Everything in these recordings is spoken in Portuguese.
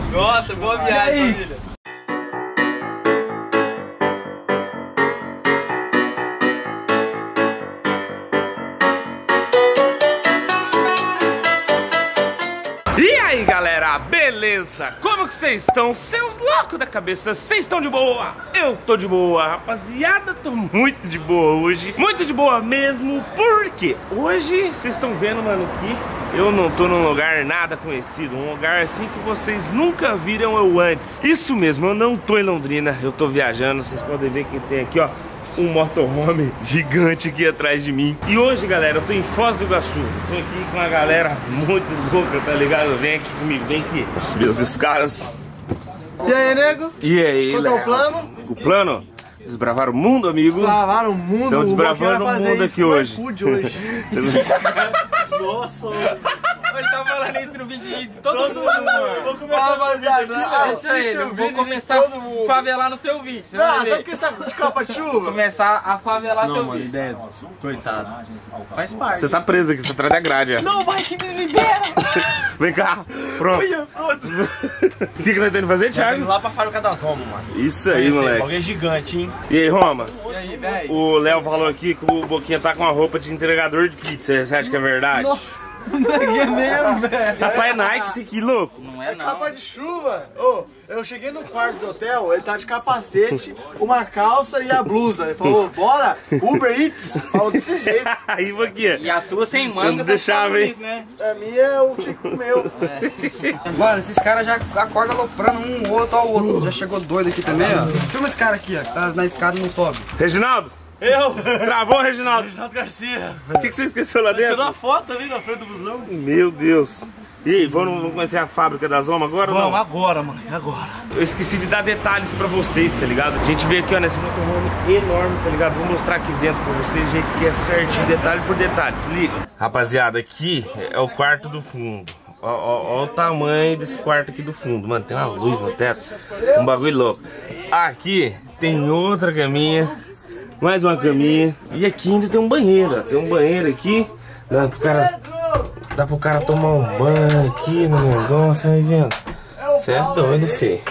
Nossa, boa viagem, família. E aí galera, beleza? Como que vocês estão? Seus loucos da cabeça, vocês estão de boa? Eu tô de boa, rapaziada, tô muito de boa hoje. Muito de boa mesmo, porque hoje vocês estão vendo, mano, que eu não tô num lugar nada conhecido. Um lugar assim que vocês nunca viram eu antes. Isso mesmo, eu não tô em Londrina, eu tô viajando. Vocês podem ver que tem aqui, ó, um motorhome gigante aqui atrás de mim. E hoje, galera, eu tô em Foz do Iguaçu. Tô aqui com uma galera muito louca, tá ligado? Vem aqui comigo, vem aqui. Subir as escadas. E aí, nego? E aí, qual é o plano? O plano? Desbravar o mundo, amigo. Desbravar o mundo. Estão desbravando o mundo aqui hoje. Nossa, ele tá falando isso no vídeo de todo mundo, mano. Vou começar a vou começar a favelar no seu vídeo. Você vai ver. Sabe que você tá de capa de chuva? Começar a favelar seu vídeo. Ideia. Coitado. Faz parte. Você tá preso aqui, você tá atrás da grade, ó. Não, vai que me libera. Vem cá. Pronto. O que nós temos que fazer, Thiago? Indo lá pra fábrica das Roma, mano. Isso aí, moleque. Alguém gigante, hein? E aí, Roma? E aí, velho? O Léo falou aqui que o Boquinha tá com a roupa de entregador de pizza. Você acha que é verdade? Não é mesmo, velho. Rapaz, é Nike isso aqui, louco. Não é não. Capa de chuva. Ô, eu cheguei no quarto do hotel, ele tá de capacete, uma calça e a blusa. Ele falou, bora, Uber Eats. Falou desse jeito. Aí, Boquinha. E a sua sem manga, Eu não deixava, hein? né? A minha é o tipo meu. Mano, esses caras já acordam aloprando um outro ao outro. Já chegou doido aqui também, ó. Filma esse cara aqui, ó, que tá na escada e não sobe. Reginaldo? Eu! Travou, Reginaldo? Reginaldo Garcia! O que você esqueceu lá Tirou dentro? uma foto ali na frente do busão. Meu Deus. E aí, vamos conhecer a fábrica da Zoma agora ou não? Vamos, agora, mano, agora. Eu esqueci de dar detalhes pra vocês, tá ligado? A gente veio aqui, ó, nesse motorhome enorme, tá ligado? Vou mostrar aqui dentro pra vocês, do jeito que é certinho, detalhe por detalhe, se liga. Rapaziada, aqui é o quarto do fundo. Ó o tamanho desse quarto aqui do fundo. Mano, tem uma luz no teto, um bagulho louco. Aqui tem outra caminha, mais uma caminha. E aqui ainda tem um banheiro, ó. Tem um banheiro aqui, dá pro cara tomar um banho aqui no negócio, vai vendo? Você é doido, filho.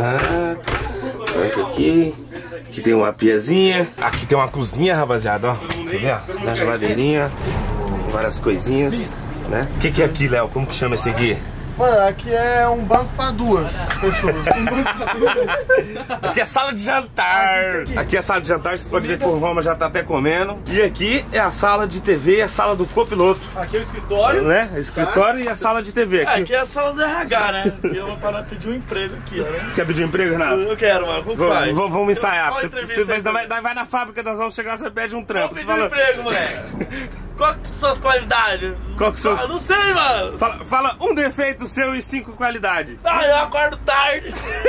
Aqui tem uma piazinha. Aqui tem uma cozinha, rapaziada, ó. Tá vendo? Na geladeirinha, várias coisinhas, né? O que é aqui, Léo? Como que chama esse aqui? Mano, aqui é um banco pra duas pessoas. Aqui é sala de jantar. Aqui é a sala de jantar, você pode ver que o Roma já tá até comendo. E aqui é a sala de TV e a sala do copiloto. Aqui é o escritório. Né? Escritório e a sala de TV. Aqui é a sala do RH, né? E eu vou parar pedir um emprego aqui, ó. Né? Quer pedir um emprego, Renato? Eu quero, mano. Como faz? Vamos ensaiar. Qual entrevista Vai na fábrica, nós vamos chegar, você pede um trampo. Vou pedir um emprego, moleque. Qual que são as qualidades? Qual que são? Eu não sei, mano. Fala um defeito seu e 5 qualidades. Ah, eu acordo tarde.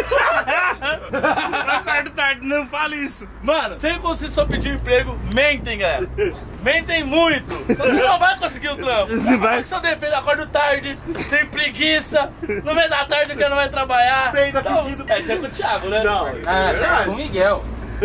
Eu acordo tarde, não fala isso. Mano, sempre que você só pedir um emprego, mentem, galera. Mentem muito. Você não vai conseguir o trampo. Qual que seu defeito? Eu acordo tarde, tem preguiça, no meio da tarde o cara não vai trabalhar. Peida pedido. Isso é com o Thiago, né? Não. Ah, você é com o Miguel.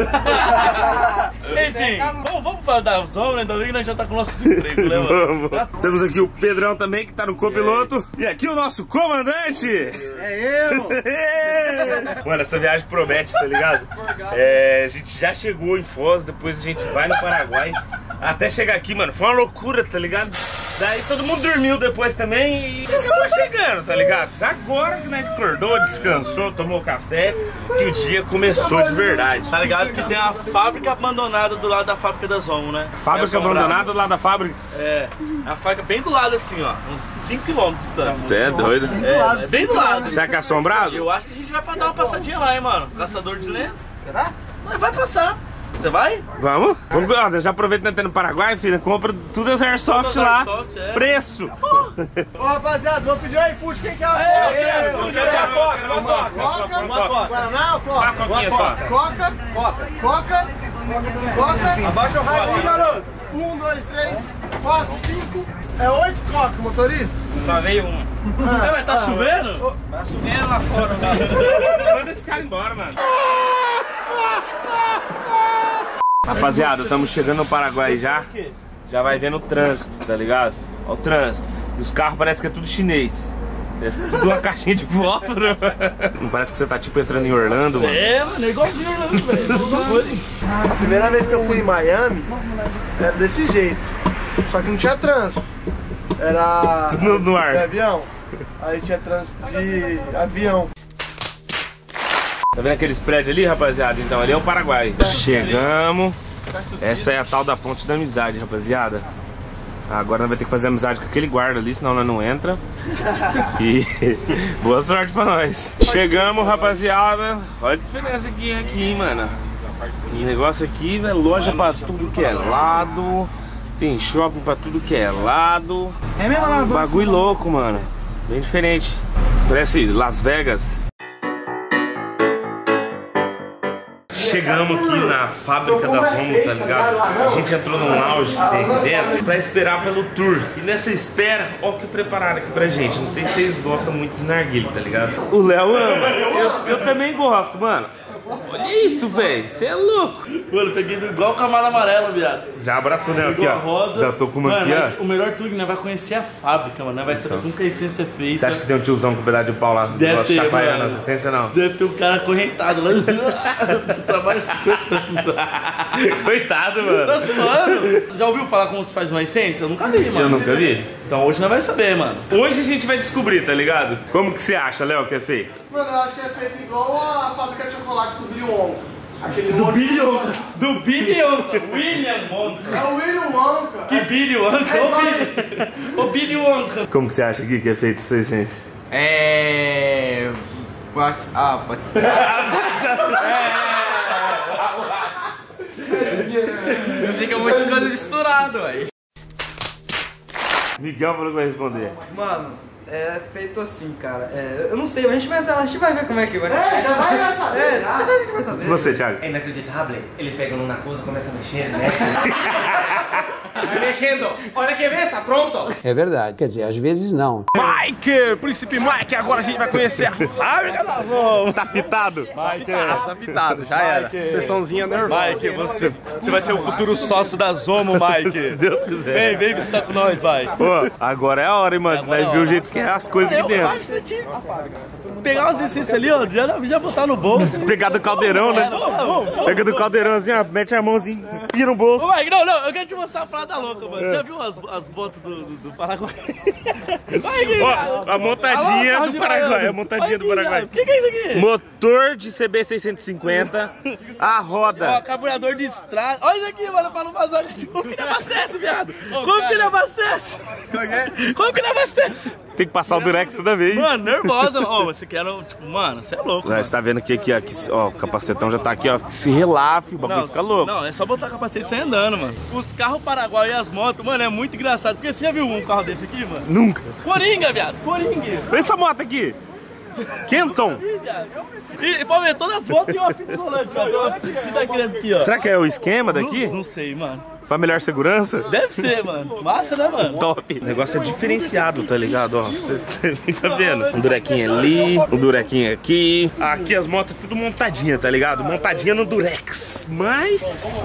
Enfim, vamos falar da Zoma, né? Ainda bem que nós já tá com nossos empregos, né, mano? Vamos. Temos aqui o Pedrão também, que tá no copiloto. E aqui o nosso comandante. É eu. Mano, essa viagem promete, tá ligado? É, a gente já chegou em Foz, depois a gente vai no Paraguai. Até chegar aqui, mano, foi uma loucura, tá ligado? Daí todo mundo dormiu depois também e acabou chegando, tá ligado? Agora que nós acordou, descansou, tomou café, que o dia começou de verdade. Tá ligado que tem a fábrica abandonada do lado da fábrica da Zomo, né? Fábrica abandonada lá da fábrica? É, a fábrica bem do lado assim, ó, uns 5 km de distância. Você é doido? É bem do lado. Será que é assombrado? Eu acho que a gente vai pra dar uma passadinha lá, hein, mano? Caçador de lenha. Será? Mas vai passar. Você vai? Vamos? Vamos, ó, já aproveita que nós no Paraguai, filha. Compra tudo as airsoft lá. Airsoft, é. Preço! Ô, rapaziada, vou pedir um iFood. Quem quer uma Eu quero a Coca, uma Coca. Guaraná ou Coca? Uma coquinha só. Coca. Coca. Abaixa o Aí, Coca. garoto. 1, 2, 3, 4, 5. É 8 Coca, motorista. Só veio uma. Mas tá chovendo? Tá chovendo lá fora, mano. Manda esse cara embora, mano. Rapaziada, estamos chegando no Paraguai já. Já vai vendo o trânsito, tá ligado? Ó o trânsito. E os carros parece que é tudo chinês. Parece tudo uma caixinha de fósforo. Não parece que você tá tipo entrando em Orlando, mano? É, mano, é igualzinho Orlando, velho. Mesma coisa. A primeira vez que eu fui em Miami, era desse jeito. Só que não tinha trânsito. Era no ar. de avião. Aí tinha trânsito de avião. Tá vendo aqueles prédios ali, rapaziada? Então, ali é o Paraguai. Chegamos. Essa é a tal da ponte da amizade, rapaziada. Agora nós vamos ter que fazer amizade com aquele guarda ali, senão nós não entra. E boa sorte pra nós. Chegamos, rapaziada. Olha a diferença que é aqui, hein, mano. O negócio aqui, velho, loja pra tudo que é lado. Tem shopping pra tudo que é lado. É mesmo lá? Bagulho louco, mano. Bem diferente. Parece Las Vegas. Chegamos aqui na fábrica da Romo, tá ligado? A gente entrou num lounge dentro pra esperar pelo tour. E nessa espera, ó o que prepararam aqui pra gente. Não sei se vocês gostam muito de narguilha, tá ligado? O Léo ama. Eu também gosto, mano. Olha isso, velho. Você é louco. Mano, peguei igual o camaro amarelo, viado. Já abraçou, né? Aqui, ó. Rosa. Já tô com uma aqui, ó. O melhor tudo, né? Vai conhecer a fábrica, mano. Vai saber como que a essência é feita. Você acha que tem um tiozão com um pedaço de pau lá? Deve ter, chacoalhando mano. as essências, não? Deve ter um cara acorrentado lá. Trabalha 50 anos. Coitado, mano. Nossa, mano. Já ouviu falar como se faz uma essência? Eu nunca vi, mano. Eu nunca vi. Então hoje nós vamos saber, mano. Hoje a gente vai descobrir, tá ligado? Como que você acha, Léo, que é feito? Mano, eu acho que é feito igual a fábrica de chocolate do Billy Wonka. Aquele Do Billy Wonka. Do Billy Wonka. William Wonka. É o Willy Wonka. Que Billy Wonka? Ô Billy Wonka. Como que você acha aqui que é feito essa essência? Pode ser. Eu sei que é um monte de coisa misturada, velho. Miguel falou que vai responder. Mano, é feito assim, cara. Eu não sei, mas a gente vai entrar lá, a gente vai ver como é que vai ser. Já vai saber. Já vai ver que vai saber. Você, Thiago? É inacreditável. Ele pega no Narcosa e começa a mexer, né? Vai mexendo. Olha que vez, tá pronto? É verdade. Quer dizer, às vezes não. Mike! Príncipe Mike, agora a gente vai conhecer a fábrica da Romo. Tá pitado? Mike, Tá pitado, já era. Sessãozinha nervosa. Mike, você vai ser o futuro sócio da Zomo, Mike. Se Deus quiser. Vem visitar com nós, Mike. Pô, agora é a hora, hein, mano. Agora é Vai a ver o hora. jeito que é as coisas aqui Eu dentro. acho que você tinha que pegar umas essências ali, ó, já botar no bolso. Pegar do caldeirão, né? Pega do caldeirão assim, ó, mete a mãozinha, enfia no bolso. Ô, Mike, não, eu quero te mostrar a parada louca, mano. Já viu as botas do Paraguai? Ó, a montadinha do Paraguai, a montadinha do Paraguai. O que é isso aqui? Motor de CB650, a Ó, roda. carburador de estrada. Olha isso aqui, mano, pra não vazar. Como que ele abastece, viado? Como que ele abastece? Como que ele abastece? Tem que passar o Durex toda vez. Mano, nervosa. Ó, você quer, tipo, mano, você é louco, mano. Você tá vendo que aqui, ó, o capacetão já tá aqui, ó, se relafe, o bagulho fica louco. Não, é só botar capacete e sair andando, mano. Os carros paraguaios e as motos, mano, é muito engraçado. Porque você já viu um carro desse aqui, mano? Nunca. Coringa, viado, Coringa. Olha essa moto aqui. Kenton. E pode ver, todas as motos tem uma fita isolante, velho. Tem uma fita grande aqui, ó. Será que é o esquema daqui? Não sei, mano. Pra melhor segurança? Deve ser, mano. Massa, né, mano? Top. O negócio é diferenciado, tá ligado? Ó, você fica vendo. Um durequinho ali, um durequinho aqui. Aqui as motos tudo montadinha, tá ligado? Montadinha no Durex. Mas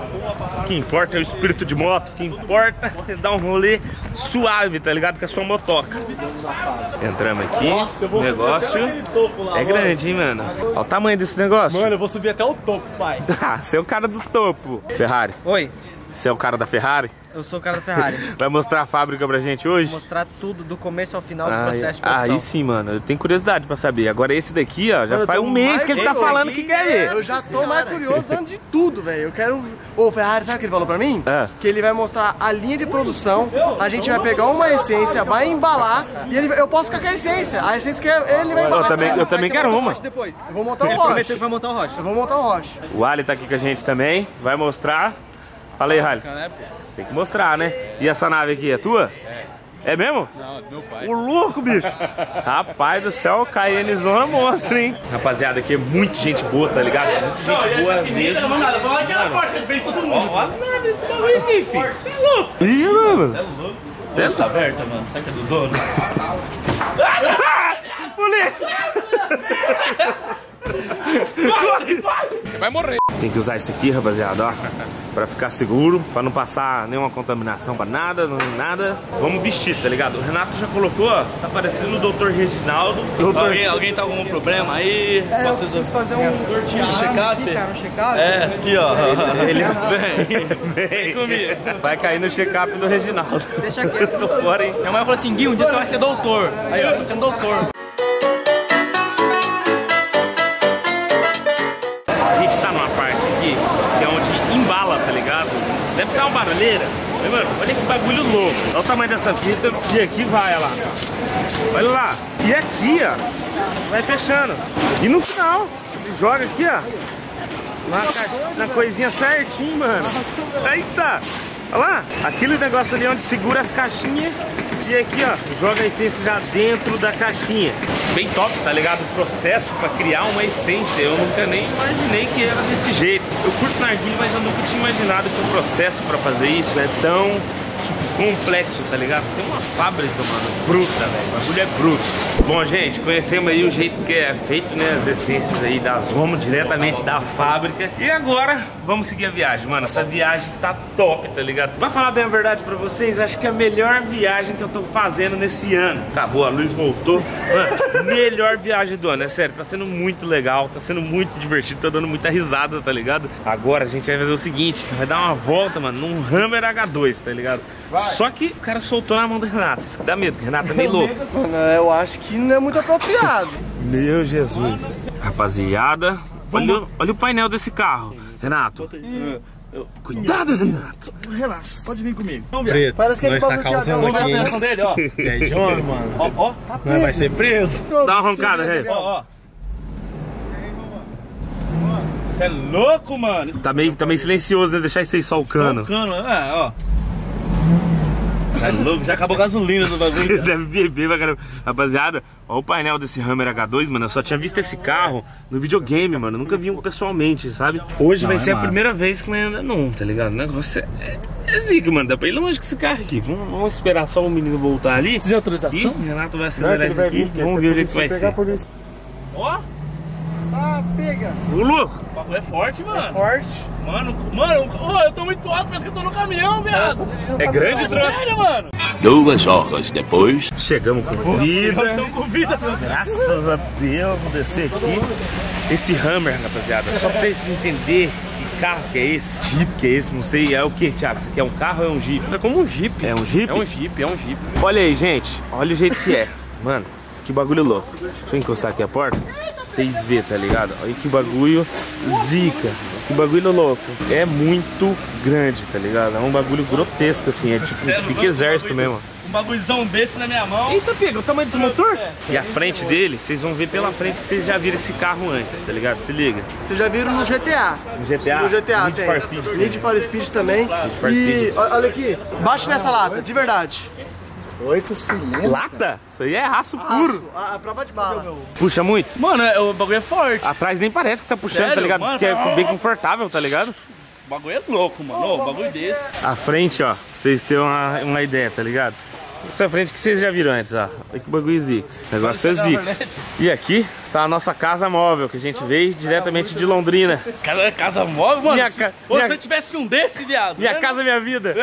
o que importa é o espírito de moto. O que importa é dar um rolê suave, tá ligado? Com a sua motoca. Entramos aqui. O negócio é grande, hein, mano? Olha o tamanho desse negócio. Mano, eu vou subir até o topo, pai. Ah, você é o cara do topo. Ferrari. Oi, Você é o cara da Ferrari? eu sou o cara da Ferrari. Vai mostrar a fábrica pra gente hoje? Vou mostrar tudo, do começo ao final do processo de produção. Aí sim, mano. Eu tenho curiosidade pra saber. Agora esse daqui, ó, já faz um mês que ele tá falando que quer ver. Eu já tô mais curioso antes de tudo, velho. Eu quero... Ô, Ferrari, sabe o que ele falou pra mim? É. Que ele vai mostrar a linha de produção, a gente vai pegar uma essência, vai embalar e eu posso ficar com a essência. A essência que ele vai embalar. Eu também quero uma. Depois. Eu vou montar um rocha. Vai montar o rocha. Eu vou montar um rocha. O Ali tá aqui com a gente também. Vai mostrar. Fala aí, Rally. Tem que mostrar, né? E essa nave aqui, é tua? É mesmo? Não, é do meu pai. O louco, bicho. Rapaz do céu, Cayenne Zona monstro, hein? Rapaziada, aqui é muito gente boa, tá ligado? Muito gente boa mesmo. Mano, fala aquela porta que vem todo mundo. Olha as naves desse bagulho aqui, filho. Você é louco. Ih, mano. Você tá aberta, mano. Será que é do dono? Polícia! Você vai morrer. Tem que usar isso aqui, rapaziada, ó, pra ficar seguro, pra não passar nenhuma contaminação pra nada, nada. Vamos vestir, tá ligado? O Renato já colocou, ó, tá parecendo o Dr. Reginaldo. Alguém tá com algum problema aí? Eu preciso fazer um check-up? É, aqui ó. Vem comigo. Vai cair no check-up do Reginaldo. Deixa quieto. Tô fora, hein? Minha mãe falou assim, Gui, um dia você vai ser doutor. Aí, ó, tô sendo doutor. A gente tá numa parte aqui, que é onde embala, tá ligado? Deve ser uma barulheira. Mas, mano, olha que bagulho louco. Olha o tamanho dessa fita. E aqui vai, olha lá. Olha lá. E aqui, ó, vai fechando. E no final, ele joga aqui, ó, na coisinha certinho, mano. Eita! Olha lá. Aquele negócio ali onde segura as caixinhas. E aqui, ó, joga a essência já dentro da caixinha. Bem top, tá ligado? O processo pra criar uma essência. Eu nunca nem imaginei que era desse jeito. Eu curto narguilha, mas eu nunca tinha imaginado que o processo pra fazer isso é tão, tipo, complexo, tá ligado? Tem uma fábrica, mano, bruta, velho. O bagulho é bruto. Bom, gente, conhecemos aí o jeito que é feito, né? As essências aí da Zomo, diretamente da fábrica. E agora, vamos seguir a viagem, mano. Essa viagem tá top, tá ligado? Pra falar bem a verdade pra vocês, acho que é a melhor viagem que eu tô fazendo nesse ano. Acabou, a luz voltou. Mano, melhor viagem do ano, é sério. Tá sendo muito legal, tá sendo muito divertido, tô dando muita risada, tá ligado? Agora a gente vai fazer o seguinte, vai dar uma volta, mano, num Hammer H2, tá ligado? Vai. Só que o cara soltou na mão do Renato. Isso que dá medo, porque o Renato é meio louco. Mano, eu acho que não é muito apropriado. Meu Jesus. Rapaziada, olha o painel desse carro. Renato. Cuidado, Renato. Relaxa, pode vir comigo. Preto, Parece que ele nós tá causando Vamos ver a aqui. aceleração dele, ó. E aí, João, mano? Ó. Nós vai ser preso. Dá uma roncada, Rei. Ó. Você é louco, mano. Tá meio silencioso, né? Deixar isso aí só o cano. Só o cano, ó. Você é louco, já acabou a gasolina do bagulho. Deve beber pra caramba. Rapaziada, ó o painel desse Hammer H2, mano. Eu só tinha visto esse carro no videogame, mano. Eu nunca vi um pessoalmente, sabe? Hoje vai ser a primeira vez que nós anda num, tá ligado? O negócio é zica, mano. Dá pra ir longe com esse carro aqui. Vamos esperar só o menino voltar ali. Precisa de autorização? E o Renato vai acelerar isso aqui. Vamos ver o jeito que vai ser. Ó. Ah, pega. Ô, louco. O bagulho é forte, mano. É forte. Mano, eu tô muito alto, parece que eu tô no caminhão, viado. É grande, troço? Sério, mano. 2 horas depois. Chegamos com vida. Nós estamos com vida. Graças a Deus, vou descer aqui. Esse Hammer, rapaziada, só pra vocês entenderem que carro que é esse, Jeep que é esse, não sei, é o que, Thiago? Isso aqui é um carro ou é um Jeep? É como um Jeep. É um Jeep? É um Jeep. Olha aí, gente, olha o jeito que é. Mano, que bagulho louco. Deixa eu encostar aqui a porta, pra vocês verem, tá ligado? Olha que bagulho zica. Que bagulho louco. É muito grande, tá ligado? É um bagulho grotesco, assim. É tipo um pique exército mesmo. Um bagulhozão desse na minha mão. Eita, pega o tamanho desse motor. E a frente dele, vocês vão ver pela frente que vocês já viram esse carro antes, tá ligado? Se liga. Vocês já viram no GTA? No GTA? No GTA Need tem. for Speed. Need for Speed também. for E Speed. olha aqui, bate nessa lata, de verdade. 8 cilindros. Lata? Isso aí é raço puro. A prova de bala. Puxa muito? Mano, o bagulho é forte. Atrás nem parece que tá puxando, Sério? tá ligado? Mano, Porque é bem confortável, tá ligado? O bagulho é louco, mano. O bagulho desse. A frente, ó, pra vocês terem uma ideia, tá ligado? Essa frente que vocês já viram antes, ó. Olha que bagulho zica. O negócio é zica. E aqui tá a nossa casa móvel, que a gente veio diretamente de Londrina. Casa móvel, mano. Minha- Se eu tivesse um desse, viado. Minha casa, minha vida.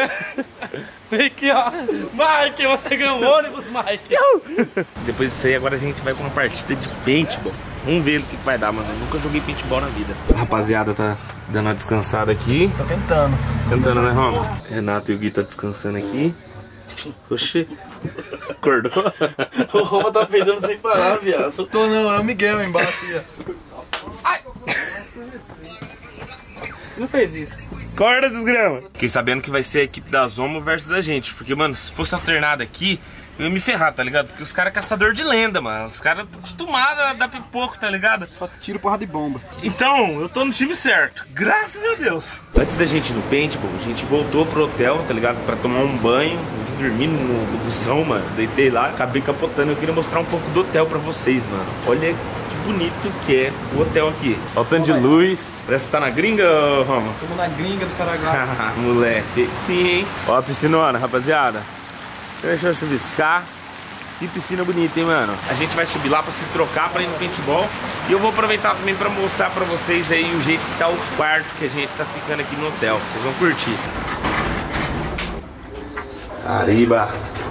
Vem aqui, ó. Mike, você ganhou um ônibus, Mike. Depois disso aí, agora a gente vai com uma partida de paintball. Vamos ver o que vai dar, mano. Eu nunca joguei paintball na vida. A rapaziada tá dando uma descansada aqui. Tô tentando. Tentando, né, Roma? Renato e o Gui tá descansando aqui. Oxi. Acordou? O Roma tá peidando sem parar, viado. Tô não, é o Miguel embaixo. Ai. Não fez isso. Acorda, desgrama. Fiquei sabendo que vai ser a equipe da Zomo versus a gente. Porque, mano, se fosse alternado aqui, eu ia me ferrar, tá ligado? Porque os caras é caçador de lenda, mano. Os caras acostumados a dar pipoco, tá ligado? Só tiro porrada de bomba. Então, eu tô no time certo. Graças a Deus. Antes da gente ir no paintball, a gente voltou pro hotel, tá ligado? Pra tomar um banho. Eu vim dormindo no busão, mano. Deitei lá, acabei capotando. Eu queria mostrar um pouco do hotel pra vocês, mano. Olha que bonito que é o hotel aqui. Olha o tanto de luz. Parece que tá na gringa, Roma? Estamos na gringa do Paraguai. Moleque. Sim, hein? Ó a piscinona, rapaziada. Deixa eu chuviscar. Que piscina bonita, hein, mano? A gente vai subir lá pra se trocar pra ir no paintball. E eu vou aproveitar também pra mostrar pra vocês aí o jeito que tá o quarto que a gente tá ficando aqui no hotel. Vocês vão curtir. Arriba!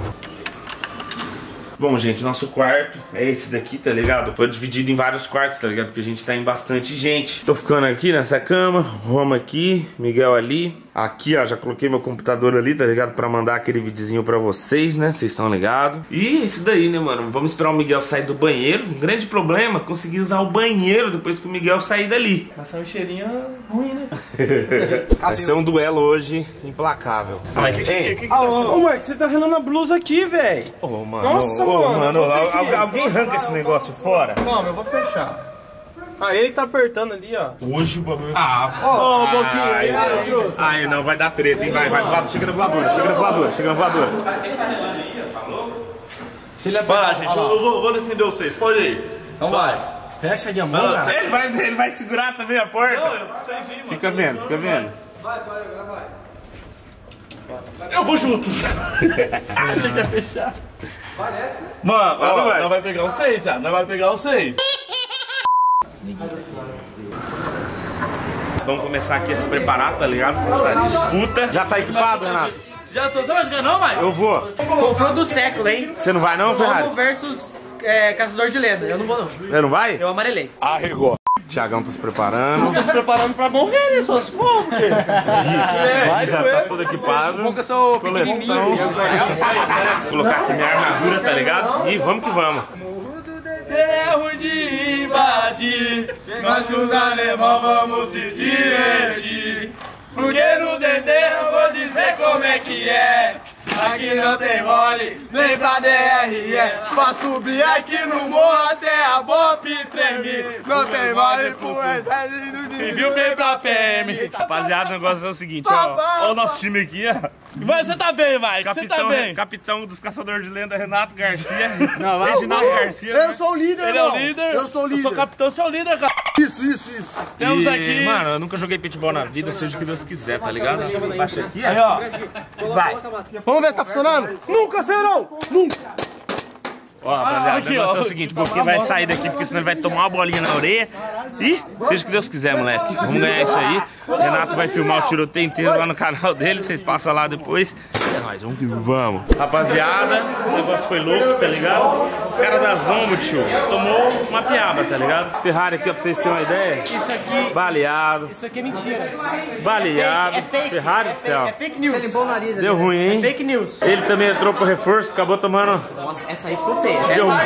Bom, gente, nosso quarto é esse daqui, tá ligado? Foi dividido em vários quartos, tá ligado? Porque a gente tá em bastante gente. Tô ficando aqui nessa cama, Roma aqui, Miguel ali. Aqui, ó, já coloquei meu computador ali, tá ligado? Pra mandar aquele videozinho pra vocês, né? Vocês estão ligados? E isso daí, né, mano? Vamos esperar o Miguel sair do banheiro. Um grande problema, conseguir usar o banheiro depois que o Miguel sair dali. Passar um cheirinho ruim, né? Vai ser um duelo hoje implacável. Ô, Marcos, você tá relando a blusa aqui, velho. Ô, mano. Nossa, mano. Alguém arranca esse negócio fora? Calma, eu vou fechar. Ah, ele tá apertando ali, ó. Hoje o bagulho... Ô, Boquinha, Ai, não, vai dar treta, hein? Vai, chega na voadora, chega na voadora. Vai lá, gente, eu vou defender vocês, pode ir. Então vai. Fecha aí a mão, cara. Ele vai segurar também a porta. Não, eu sei sim, mano. Fica vendo. Vai, agora vai. Eu vou junto. Achei que ia fechar. Parece, né? Mano, ó, vai. não vai pegar o 6, já. Não vai pegar o 6. Vamos começar aqui a se preparar, tá ligado? Essa disputa. Já tá equipado, Renato? Já tô. Você vai jogar não, Mike? Eu vou. Confronto do século, hein? Você não vai não, Ferrari? Somos versus Caçador de Lenda. Eu não vou não. Você não vai? Eu amarelei. Arregou. Thiagão tá se preparando. Tô se preparando pra morrer, né? Só se for, porque... Já tá todo equipado. Bom que eu sou pequenininho. Vou colocar aqui minha armadura, tá ligado? E vamos que vamos. É ruim de invadir, mas com os alemão vamos se divertir. Porque no DD eu vou dizer como é que é. Aqui não tem mole, nem pra DRE. Pra subir aqui no morro até a BOP tremer. Não tem mole pro civil, vem pra PM. Rapaziada, o negócio é o seguinte, ó. Olha o nosso time aqui, ó. Mas você tá bem, Mike, você tá bem. Capitão dos Caçadores de Lenda, Renato Garcia. Reginaldo Garcia. Eu sou o líder, Ele é o líder. Eu sou o líder. Eu sou o capitão, você é o líder, cara. Isso. Temos aqui... Mano, eu nunca joguei paintball na vida, seja o que Deus quiser, tá ligado? Baixa aqui, Aí, ó. vai. Vamos ver se tá funcionando? Nunca serão! Nunca! Ó, rapaziada, Aqui, o negócio ó. é o seguinte, o Boquinha vai sair daqui porque senão ele vai tomar uma bolinha na orelha. E seja o que Deus quiser, moleque. Vamos ganhar isso aí. O Renato vai filmar o tiroteio inteiro lá no canal dele, vocês passam lá depois. É nóis, vamos que vamos. Rapaziada, o negócio foi louco, tá ligado? Os caras da Zombo, tio, tomou uma piaba, tá ligado? Ferrari aqui, ó, pra vocês terem uma ideia. Isso aqui... Baleado. Isso aqui é mentira. Baleado. É fake. Ferrari do céu. É fake news. Você limpou o nariz ali. Deu ruim, hein? Fake news. Ele também entrou pro reforço, acabou tomando... Nossa, essa aí ficou feia. Deu um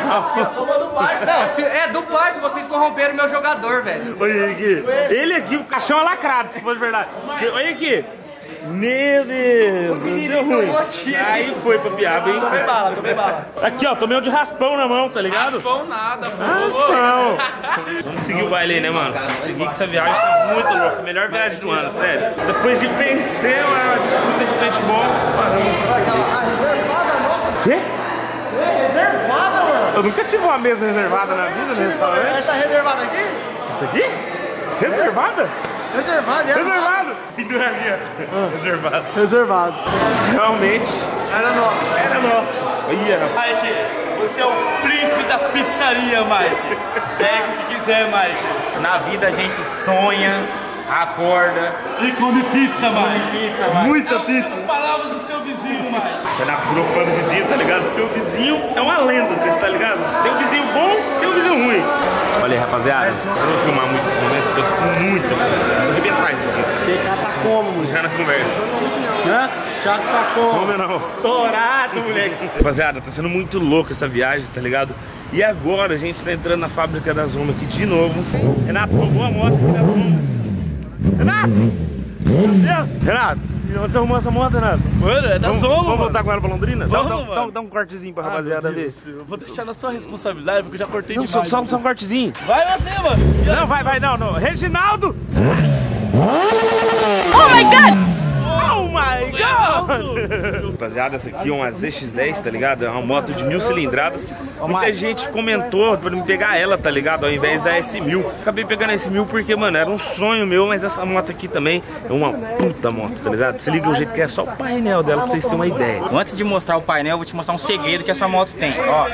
Não, do Parça, vocês corromperam meu jogador, velho. Olha aqui. Ele aqui, o caixão é lacrado, se for de verdade. Olha aqui. Meu Deus, deu ruim. Aí foi pra piaba, hein? Tomei bala. Aqui, ó, tomei um de raspão na mão, tá ligado? Raspão nada, pô. Raspão. Vamos seguir o baile aí, né, mano? Seguir que essa viagem tá muito louca. Melhor viagem do ano, sério. Depois de vencer a disputa de paintball, A reservada nossa. quê? Reservada, mano. Eu nunca tive uma mesa reservada na vida no restaurante. Essa reservada aqui? Isso aqui? Reservada? Reservado! Pendura ali, ó. Reservado. Reservado. Realmente Era nossa. era nosso. Mike, você é o príncipe da pizzaria, Mike. Pega o que quiser, Mike. Na vida a gente sonha, acorda. E come pizza, Mike. Muita pizza. As palavras do seu vizinho, Mike. Renato virou fã do vizinho, tá ligado? Porque o vizinho é uma lenda, vocês tá ligado? Tem um vizinho bom e tem um vizinho ruim. Olha aí, rapaziada, eu não vou filmar muito esse momento, porque eu tô com muito. Vou arrebentar isso aqui. PK tá como, mano? Já na conversa. Hã? Thiago tá como? Fome não. Estourado, moleque. Rapaziada, tá sendo muito louco essa viagem, tá ligado? E agora a gente tá entrando na fábrica da Zomba aqui de novo. Renato roubou a moto aqui da Zomba. Renato! Meu Deus! Renato, onde você arrumou essa moto, Renato? Mano, é da Zomba. Vamos voltar com ela pra Londrina? Vamos, Dá um cortezinho pra rapaziada ver. Eu vou deixar na sua responsabilidade, porque eu já cortei Não, demais. só um cortezinho. Vai você, mano. Não, vai, não. Reginaldo! Oh my God! Oh my my God! Rapaziada, essa aqui é uma ZX-10, tá ligado? É uma moto de 1000 cilindradas. Muita gente comentou pra me pegar ela, tá ligado? Ao invés da S1000. Acabei pegando a S1000 porque, mano, era um sonho meu, mas essa moto aqui também é uma puta moto, tá ligado? Se liga o jeito que é só o painel dela pra vocês terem uma ideia. Antes de mostrar o painel, eu vou te mostrar um segredo que essa moto tem, ó.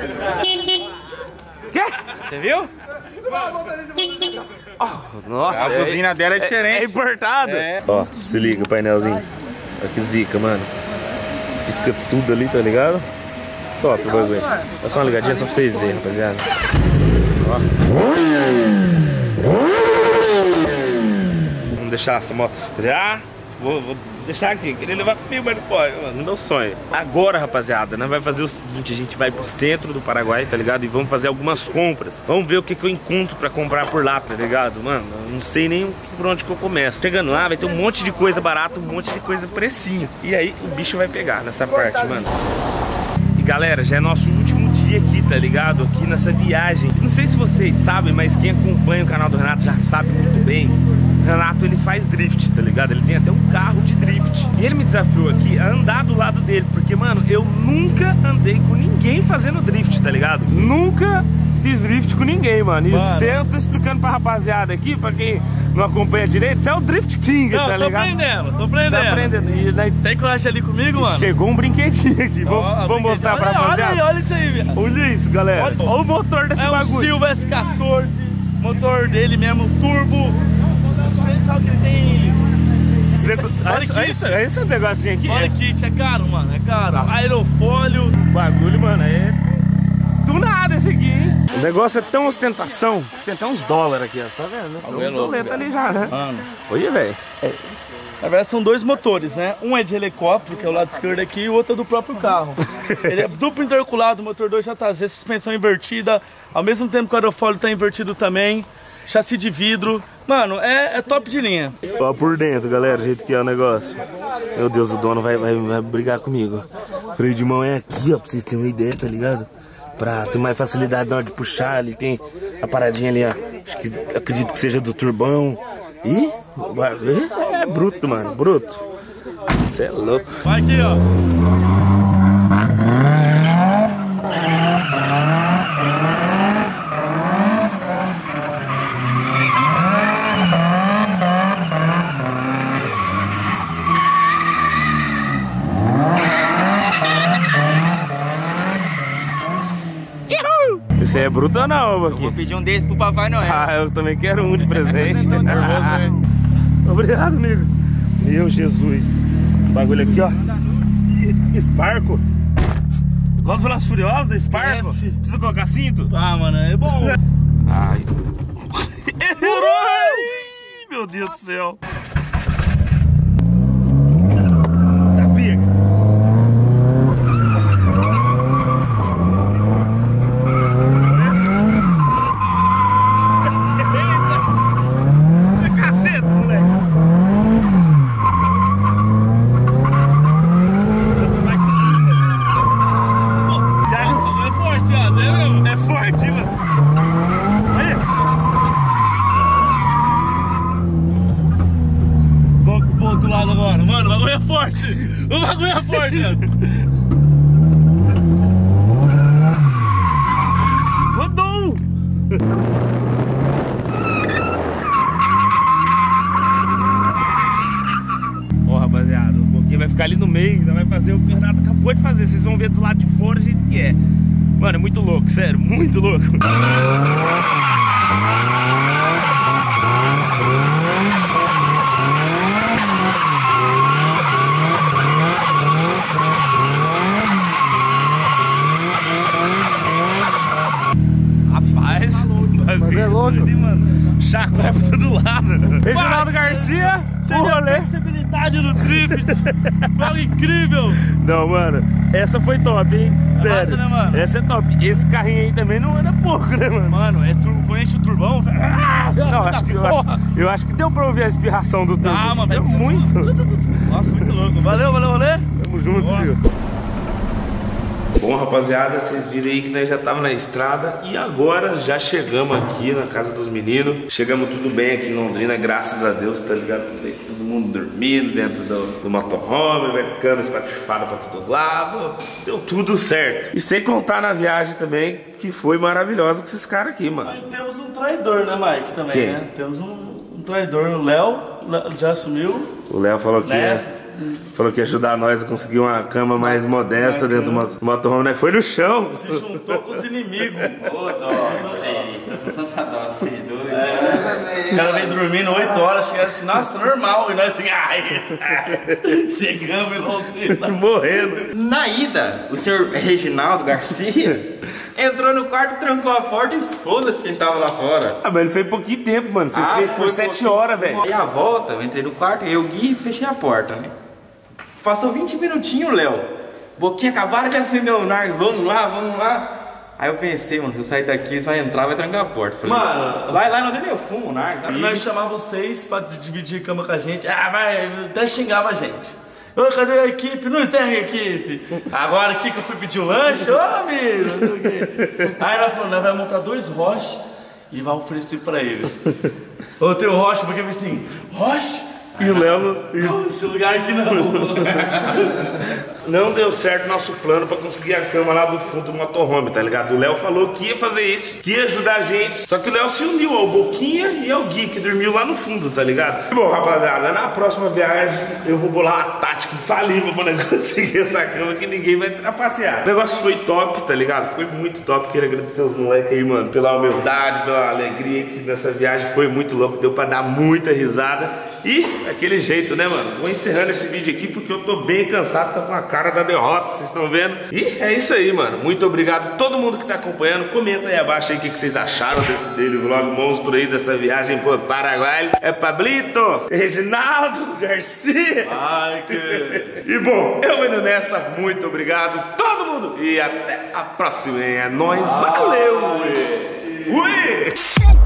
Quê? Você viu? Oh, nossa, a buzina dela é diferente. É importada. É. Ó, se liga o painelzinho. Olha que zica, mano. Pisca tudo ali, tá ligado? Top o bagulho. Dá só uma ligadinha só pra vocês verem, rapaziada. Ó. Vamos deixar essa moto esfriar. Vou deixar aqui, queria levar comigo, mas não pode, mano, meu sonho. Agora, rapaziada, nós vamos fazer o seguinte, a gente vai pro centro do Paraguai, tá ligado? E vamos fazer algumas compras. Vamos ver o que eu encontro pra comprar por lá, tá ligado? Mano, eu não sei nem por onde que eu começo. Chegando lá, vai ter um monte de coisa barata, um monte de coisa precinho. E aí, o bicho vai pegar nessa parte, mano. E galera, já é nosso último dia aqui, tá ligado? Aqui nessa viagem. Não sei se vocês sabem, mas quem acompanha o canal do Renato já sabe muito bem. Renato, ele faz drift, tá ligado? Ele tem até um carro de drift. E ele me desafiou aqui a andar do lado dele, porque, mano, eu nunca andei com ninguém fazendo drift, tá ligado? Nunca fiz drift com ninguém, mano. E eu tô explicando pra rapaziada aqui, pra quem não acompanha direito, isso é o Drift King, não, tá ligado? Tô aprendendo. Tá aprendendo. E, né, tem coragem ali comigo, mano? Chegou um brinquedinho aqui. Vamos mostrar pra rapaziada. Olha isso aí, velho. Olha isso, galera. Olha o motor desse bagulho. É um Silva S14, motor dele mesmo, turbo. Sabe que ele tem... Olha esse negocinho aqui. Olha kit, é caro, mano, é caro. Nossa. Aerofólio. O bagulho, mano, é do nada esse aqui, hein? O negócio é tão ostentação. Tem até uns dólares aqui, ó. Tá vendo? Tem uns boletos ali já, né? Mano. Olha, velho. Na verdade são dois motores, né? Um é de helicóptero, que é o lado esquerdo aqui, e o outro é do próprio carro. Ele é duplo interculado, motor 2JZ, suspensão invertida. Ao mesmo tempo que o aerofólio tá invertido também. Chassi de vidro. Mano, é top de linha. Ó por dentro, galera, o jeito que é o negócio. Meu Deus, o dono vai brigar comigo. O freio de mão é aqui, ó, pra vocês terem uma ideia, tá ligado? Pra ter mais facilidade na hora de puxar. Ali tem a paradinha ali, ó. Acredito que seja do turbão. Ih, é bruto, mano, bruto. Você é louco. Vai aqui, ó. Esse é bruto ou não, aqui? Vou pedir um desse pro Papai Noel. Ah, eu também quero um de presente. Obrigado, amigo. Meu Jesus. O bagulho aqui, ó. Sparco. Igual do Velozes Furiosos, da Sparco. Precisa colocar cinto? Ah, mano, é bom. Ai. Ai, meu Deus do céu. Tá pega. O bagulho é forte, mano. Rodou! Ó, rapaziada, o pouquinho vai ficar ali no meio, ainda vai fazer o que o Renato acabou de fazer. Vocês vão ver do lado de fora o jeito que é. Mano, é muito louco, sério, muito louco. É louco, mano. Chacoalha pra todo lado. Reginaldo Garcia, você viu a flexibilidade no drift? Algo incrível. Não, mano, essa foi top, hein? Sério. Massa, né, mano? Essa é top. Esse carrinho aí também não anda pouco, né, mano? Mano, é turbo, enche o turbão. Não, eu acho que deu pra ouvir a espirração do turbo. Ah, mano, é muito. Nossa, muito louco. Valeu, rolê. Tamo junto, filho. Bom, rapaziada, vocês viram aí que nós já estávamos na estrada e agora já chegamos aqui na casa dos meninos. Chegamos tudo bem aqui em Londrina, graças a Deus, tá ligado? Todo mundo dormindo dentro do motorhome, webcam espatifada pra todo lado. Deu tudo certo. E sem contar na viagem também, que foi maravilhosa com esses caras aqui, mano. Aí temos um traidor, né, Mike? Também, quem? Né? Temos um traidor, o Léo já assumiu. O Léo falou que né? Falou que ia ajudar nós a conseguir uma cama mais modesta dentro do motorhome, né? Foi no chão. Se juntou com os inimigos. Ô, dó, vocês. Tá falando da dó, vocês dois. Os caras vêm dormindo 8 horas, chegaram assim, nossa, tá normal. E nós assim, ai, chegamos em Londrina. Morrendo. Na ida, o senhor Reginaldo Garcia entrou no quarto, trancou a porta e foda-se quem tava lá fora. Ah, mas ele fez pouquinho tempo, mano. Vocês fez por 7 horas, velho. E a volta, eu entrei no quarto, eu, Gui, fechei a porta, né? Passou 20 minutinhos, Léo. Boquinha acabaram de acender o Nargis, vamos lá. Aí eu pensei, mano, se eu sair daqui, eles vão entrar, vai trancar a porta. Falei, mano, lá não deu nem fumo, o Nargis. Nós chamávamos vocês pra dividir cama com a gente. Ah, vai, até xingava a gente. Ô, cadê a equipe? Não tem equipe. Agora aqui que eu fui pedir um lanche, ô amigo, não sei o quê. Aí ela falou, nós vamos montar 2 roches e vai oferecer pra eles. Ou tem um roche, porque eu falei assim, roche? E o Léo... Não, esse lugar aqui não. Não deu certo nosso plano pra conseguir a cama lá do fundo do motorhome, tá ligado? O Léo falou que ia fazer isso, que ia ajudar a gente. Só que o Léo se uniu ao Boquinha e ao Gui, que dormiu lá no fundo, tá ligado? Bom, rapaziada, na próxima viagem eu vou bolar uma tática infalível pra conseguir essa cama que ninguém vai trapacear. O negócio foi top, tá ligado? Foi muito top. Quero agradecer aos moleques aí, mano, pela humildade, pela alegria que nessa viagem foi muito louco. Deu pra dar muita risada. E aquele jeito, né, mano? Vou encerrando esse vídeo aqui porque eu tô bem cansado, tô com a cara da derrota, vocês estão vendo? E é isso aí, mano. Muito obrigado a todo mundo que tá acompanhando. Comenta aí abaixo aí o que vocês acharam desse vlog monstro aí, dessa viagem pro Paraguai. É Pablito, Reginaldo Garcia. Ai, que... E bom, eu indo nessa. Muito obrigado todo mundo. E até a próxima. É nóis. Valeu. Fui.